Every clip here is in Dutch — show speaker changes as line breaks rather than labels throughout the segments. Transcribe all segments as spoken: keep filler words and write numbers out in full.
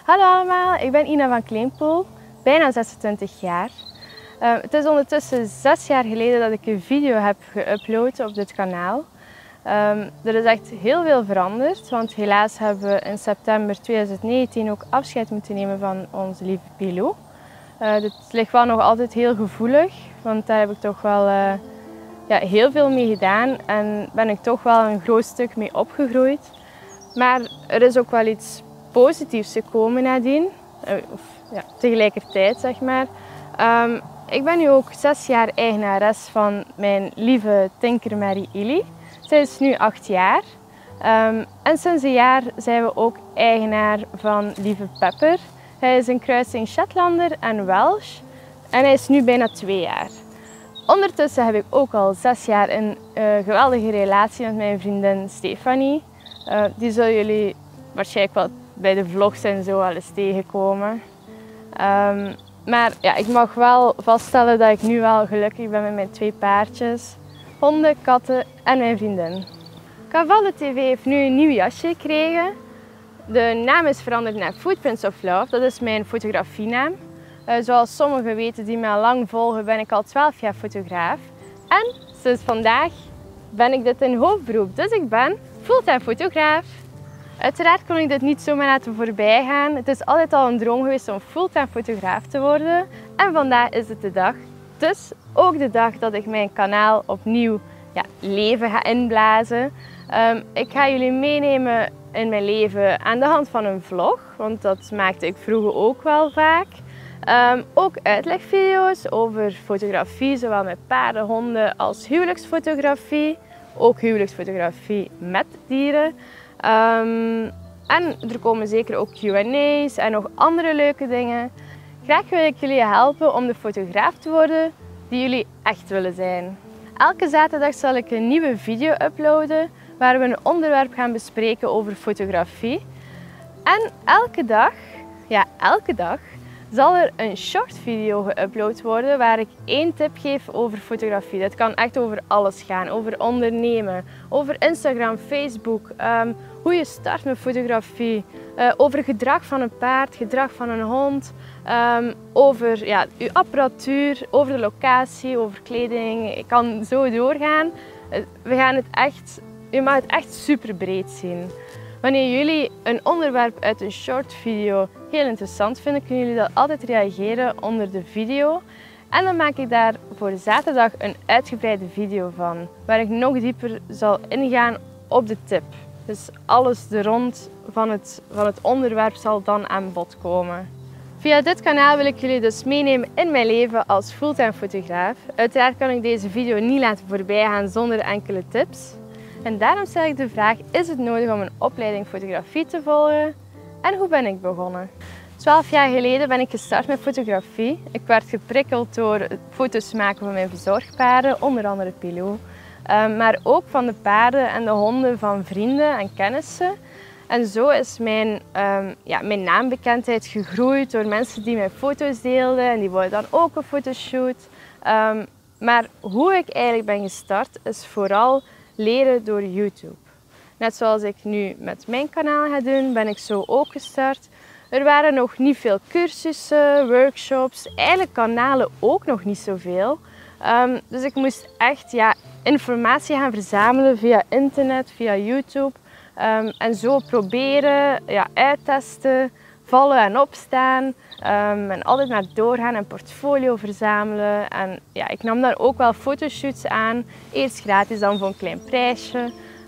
Hallo allemaal, ik ben Ina van Kleinpoel, bijna zesentwintig jaar. Uh, het is ondertussen zes jaar geleden dat ik een video heb geüpload op dit kanaal. Um, er is echt heel veel veranderd, want helaas hebben we in september tweeduizend negentien ook afscheid moeten nemen van onze lieve Pilou. Uh, dit ligt wel nog altijd heel gevoelig, want daar heb ik toch wel uh, ja, heel veel mee gedaan en ben ik toch wel een groot stuk mee opgegroeid. Maar er is ook wel iets positiefs gekomen nadien, of ja, tegelijkertijd zeg maar. Um, ik ben nu ook zes jaar eigenares van mijn lieve Tinker Mary Illy. Zij is nu acht jaar. Um, en sinds een jaar zijn we ook eigenaar van lieve Pepper. Hij is een kruising Shetlander en Welsh en hij is nu bijna twee jaar. Ondertussen heb ik ook al zes jaar een uh, geweldige relatie met mijn vriendin Stefanie. Uh, die zullen jullie waarschijnlijk wel bij de vlogs en zo wel eens tegenkomen. Um, maar ja, ik mag wel vaststellen dat ik nu wel gelukkig ben met mijn twee paardjes. Honden, katten en mijn vriendin. Cavallo T V heeft nu een nieuw jasje gekregen. De naam is veranderd naar Footprints of Love. Dat is mijn fotografienaam. Uh, zoals sommigen weten die mij al lang volgen, ben ik al twaalf jaar fotograaf. En sinds vandaag ben ik dit in hoofdberoep. Dus ik ben fulltime fotograaf. Uiteraard kon ik dit niet zomaar laten voorbij gaan. Het is altijd al een droom geweest om fulltime fotograaf te worden. En vandaag is het de dag. Dus ook de dag dat ik mijn kanaal opnieuw ja, leven ga inblazen. Um, ik ga jullie meenemen in mijn leven aan de hand van een vlog. Want dat maakte ik vroeger ook wel vaak. Um, ook uitlegvideo's over fotografie, zowel met paarden, honden als huwelijksfotografie. Ook huwelijksfotografie met dieren. Um, en er komen zeker ook Q en A's en nog andere leuke dingen. Graag wil ik jullie helpen om de fotograaf te worden die jullie echt willen zijn. Elke zaterdag zal ik een nieuwe video uploaden waar we een onderwerp gaan bespreken over fotografie. En elke dag, ja elke dag, zal er een short video geüpload worden waar ik één tip geef over fotografie. Dat kan echt over alles gaan, over ondernemen, over Instagram, Facebook, um, hoe je start met fotografie, uh, over gedrag van een paard, gedrag van een hond, um, over ja, uw apparatuur, over de locatie, over kleding. Ik kan zo doorgaan. We gaan het echt, je mag het echt super breed zien. Wanneer jullie een onderwerp uit een short video heel interessant vinden, kunnen jullie dat altijd reageren onder de video. En dan maak ik daar voor zaterdag een uitgebreide video van, waar ik nog dieper zal ingaan op de tip. Dus alles er rond van het, van het onderwerp zal dan aan bod komen. Via dit kanaal wil ik jullie dus meenemen in mijn leven als fulltime fotograaf. Uiteraard kan ik deze video niet laten voorbij gaan zonder enkele tips. En daarom stel ik de vraag, is het nodig om een opleiding fotografie te volgen? En hoe ben ik begonnen? Twaalf jaar geleden ben ik gestart met fotografie. Ik werd geprikkeld door foto's maken van mijn verzorgpaarden, onder andere Pilou. Um, maar ook van de paarden en de honden van vrienden en kennissen. En zo is mijn, um, ja, mijn naambekendheid gegroeid door mensen die mijn foto's deelden. En die wilden dan ook een fotoshoot. Um, maar hoe ik eigenlijk ben gestart is vooral leren door YouTube. Net zoals ik nu met mijn kanaal ga doen, ben ik zo ook gestart. Er waren nog niet veel cursussen, workshops, eigenlijk kanalen ook nog niet zoveel. Um, dus ik moest echt ja, informatie gaan verzamelen via internet, via YouTube. Um, en zo proberen, ja, uittesten, vallen en opstaan. Um, en altijd maar doorgaan en portfolio verzamelen. En ja, ik nam daar ook wel fotoshoots aan. Eerst gratis, dan voor een klein prijsje.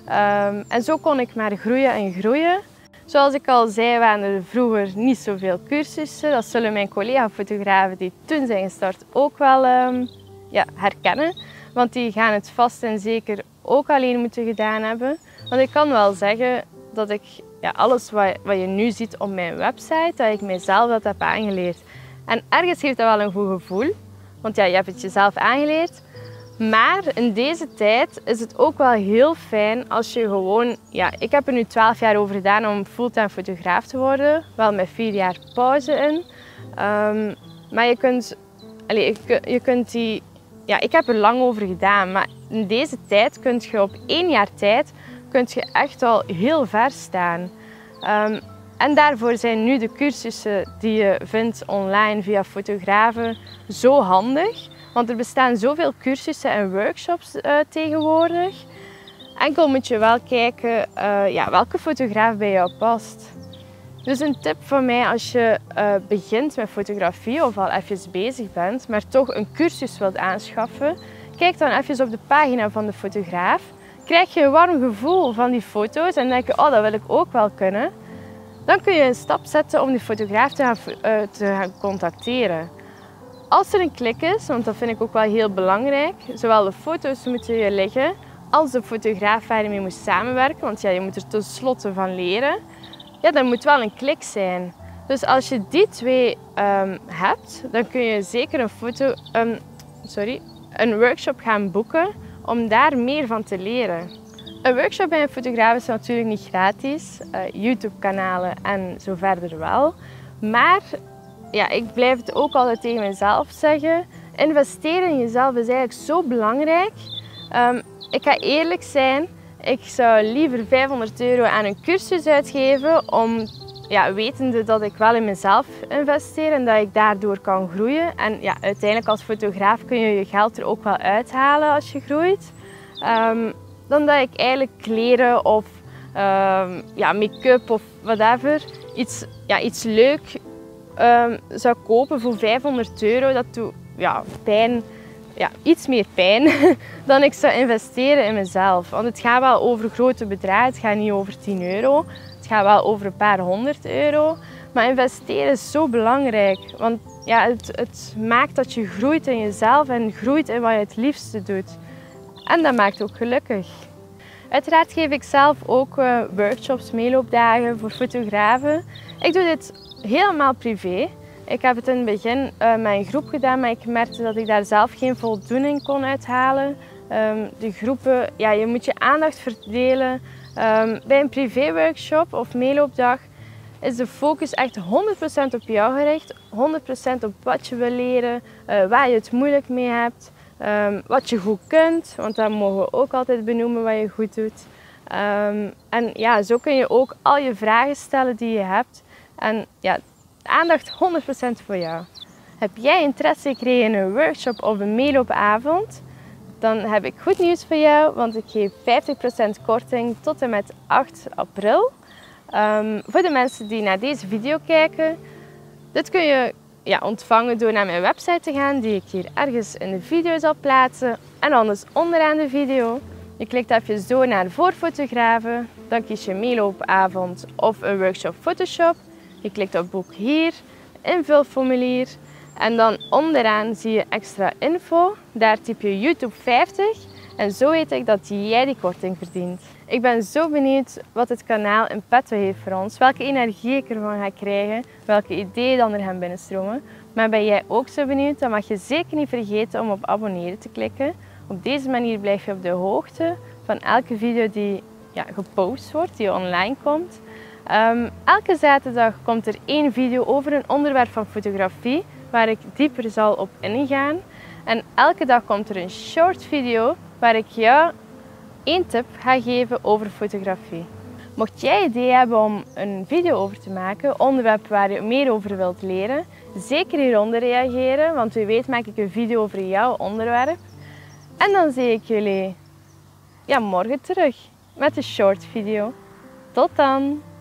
Um, en zo kon ik maar groeien en groeien. Zoals ik al zei, waren er vroeger niet zoveel cursussen. Dat zullen mijn collega-fotografen die toen zijn gestart ook wel um, ja, herkennen. Want die gaan het vast en zeker ook alleen moeten gedaan hebben. Want ik kan wel zeggen dat ik ja, alles wat, wat je nu ziet op mijn website, dat ik mijzelf dat heb aangeleerd. En ergens geeft dat wel een goed gevoel. Want ja, je hebt het jezelf aangeleerd. Maar in deze tijd is het ook wel heel fijn als je gewoon... Ja, ik heb er nu twaalf jaar over gedaan om fulltime fotograaf te worden. Wel met vier jaar pauze in. Um, maar je kunt, allez, je, je kunt die... Ja, ik heb er lang over gedaan. Maar in deze tijd kun je op één jaar tijd kun je echt al heel ver staan. Um, En daarvoor zijn nu de cursussen die je vindt online via fotografen zo handig. Want er bestaan zoveel cursussen en workshops uh, tegenwoordig. Enkel moet je wel kijken uh, ja, welke fotograaf bij jou past. Dus een tip van mij als je uh, begint met fotografie of al even bezig bent, maar toch een cursus wilt aanschaffen, kijk dan even op de pagina van de fotograaf. Krijg je een warm gevoel van die foto's en denk je, oh, dat wil ik ook wel kunnen. Dan kun je een stap zetten om die fotograaf te gaan, uh, te gaan contacteren. Als er een klik is, want dat vind ik ook wel heel belangrijk, zowel de foto's moeten je liggen als de fotograaf waar je mee moet samenwerken, want ja, je moet er tenslotte van leren. Ja, dan moet wel een klik zijn. Dus als je die twee um, hebt, dan kun je zeker een, foto, um, sorry, een workshop gaan boeken om daar meer van te leren. Een workshop bij een fotograaf is natuurlijk niet gratis, uh, YouTube-kanalen en zo verder wel. Maar ja, ik blijf het ook altijd tegen mezelf zeggen, investeren in jezelf is eigenlijk zo belangrijk. Um, ik ga eerlijk zijn, ik zou liever vijfhonderd euro aan een cursus uitgeven om, ja, wetende dat ik wel in mezelf investeer en dat ik daardoor kan groeien. En ja, uiteindelijk als fotograaf kun je je geld er ook wel uithalen als je groeit. Um, dan dat ik eigenlijk kleren of um, ja, make-up of whatever, iets, ja, iets leuk um, zou kopen voor vijfhonderd euro. Dat doet ja, pijn. Ja, iets meer pijn dan ik zou investeren in mezelf. Want het gaat wel over grote bedragen, het gaat niet over tien euro. Het gaat wel over een paar honderd euro. Maar investeren is zo belangrijk. Want ja, het, het maakt dat je groeit in jezelf en groeit in wat je het liefste doet. En dat maakt ook gelukkig. Uiteraard geef ik zelf ook uh, workshops, meeloopdagen voor fotografen. Ik doe dit helemaal privé. Ik heb het in het begin uh, met een groep gedaan, maar ik merkte dat ik daar zelf geen voldoening kon uithalen. Um, de groepen, ja, je moet je aandacht verdelen. Um, bij een privé-workshop of meeloopdag is de focus echt honderd procent op jou gericht. honderd procent op wat je wil leren, uh, waar je het moeilijk mee hebt, um, wat je goed kunt. Want dat mogen we ook altijd benoemen wat je goed doet. Um, en ja, zo kun je ook al je vragen stellen die je hebt. En ja, aandacht honderd procent voor jou. Heb jij interesse gekregen in een workshop of een meeloopavond? Dan heb ik goed nieuws voor jou, want ik geef vijftig procent korting tot en met acht april. Um, voor de mensen die naar deze video kijken. Dit kun je ja, ontvangen door naar mijn website te gaan, die ik hier ergens in de video zal plaatsen. En anders onderaan de video. Je klikt even door naar voor fotografen. Dan kies je meeloopavond of een workshop Photoshop. Je klikt op boek hier, invulformulier en dan onderaan zie je extra info. Daar typ je YouTube vijftig en zo weet ik dat jij die korting verdient. Ik ben zo benieuwd wat het kanaal in petto heeft voor ons, welke energie ik ervan ga krijgen, welke ideeën dan er gaan binnenstromen. Maar ben jij ook zo benieuwd, dan mag je zeker niet vergeten om op abonneren te klikken. Op deze manier blijf je op de hoogte van elke video die ja, gepost wordt, die online komt. Um, elke zaterdag komt er één video over een onderwerp van fotografie waar ik dieper zal op ingaan. En elke dag komt er een short video waar ik jou één tip ga geven over fotografie. Mocht jij ideeën hebben om een video over te maken, een onderwerp waar je meer over wilt leren, zeker hieronder reageren, want wie weet maak ik een video over jouw onderwerp. En dan zie ik jullie ja, morgen terug met een short video. Tot dan!